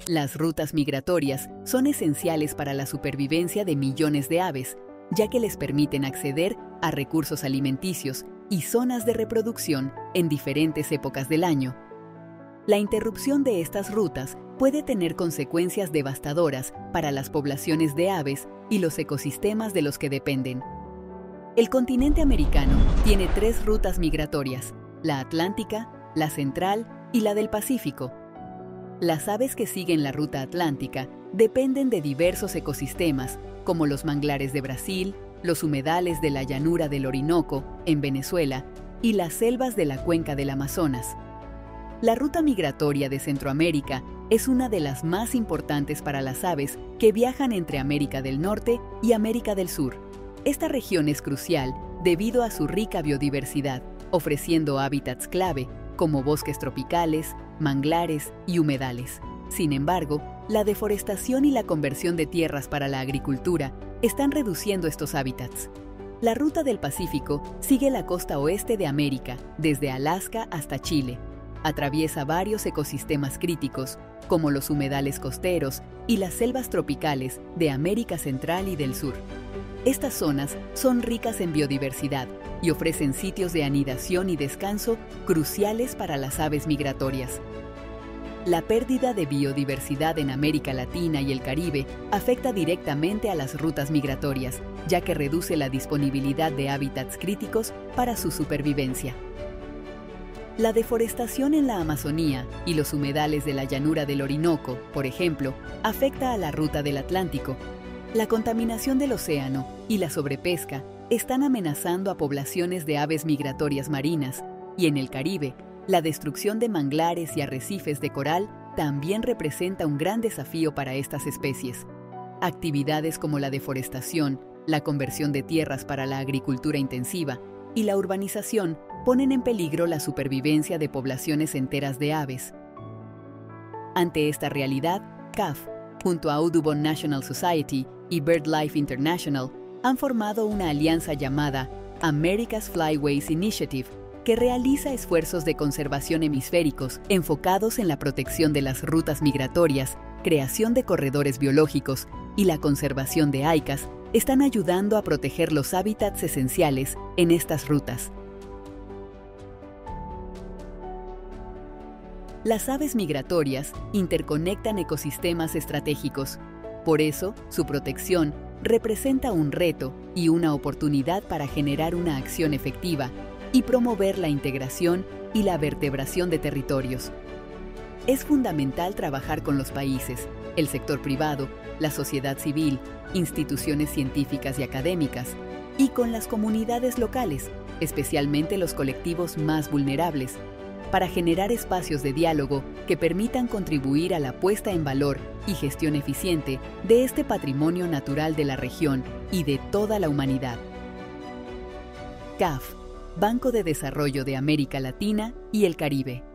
Las rutas migratorias son esenciales para la supervivencia de millones de aves, ya que les permiten acceder a recursos alimenticios y zonas de reproducción en diferentes épocas del año. La interrupción de estas rutas puede tener consecuencias devastadoras para las poblaciones de aves y los ecosistemas de los que dependen. El continente americano tiene 3 rutas migratorias: la atlántica, la central y la del Pacífico. Las aves que siguen la ruta atlántica dependen de diversos ecosistemas, como los manglares de Brasil, los humedales de la llanura del Orinoco, en Venezuela, y las selvas de la cuenca del Amazonas. La ruta migratoria de Centroamérica es una de las más importantes para las aves que viajan entre América del Norte y América del Sur. Esta región es crucial debido a su rica biodiversidad, ofreciendo hábitats clave como bosques tropicales, manglares y humedales. Sin embargo, la deforestación y la conversión de tierras para la agricultura están reduciendo estos hábitats. La ruta del Pacífico sigue la costa oeste de América, desde Alaska hasta Chile. Atraviesa varios ecosistemas críticos, como los humedales costeros y las selvas tropicales de América Central y del Sur. Estas zonas son ricas en biodiversidad y ofrecen sitios de anidación y descanso cruciales para las aves migratorias. La pérdida de biodiversidad en América Latina y el Caribe afecta directamente a las rutas migratorias, ya que reduce la disponibilidad de hábitats críticos para su supervivencia. La deforestación en la Amazonía y los humedales de la llanura del Orinoco, por ejemplo, afecta a la ruta del Atlántico. La contaminación del océano y la sobrepesca están amenazando a poblaciones de aves migratorias marinas, y en el Caribe, la destrucción de manglares y arrecifes de coral también representa un gran desafío para estas especies. Actividades como la deforestación, la conversión de tierras para la agricultura intensiva y la urbanización ponen en peligro la supervivencia de poblaciones enteras de aves. Ante esta realidad, CAF, junto a Audubon National Society y BirdLife International, han formado una alianza llamada America's Flyways Initiative, que realiza esfuerzos de conservación hemisféricos enfocados en la protección de las rutas migratorias, creación de corredores biológicos y la conservación de haicas. Están ayudando a proteger los hábitats esenciales en estas rutas. Las aves migratorias interconectan ecosistemas estratégicos. Por eso, su protección representa un reto y una oportunidad para generar una acción efectiva y promover la integración y la vertebración de territorios. Es fundamental trabajar con los países, el sector privado, la sociedad civil, instituciones científicas y académicas, y con las comunidades locales, especialmente los colectivos más vulnerables, para generar espacios de diálogo que permitan contribuir a la puesta en valor y gestión eficiente de este patrimonio natural de la región y de toda la humanidad. CAF, Banco de Desarrollo de América Latina y el Caribe.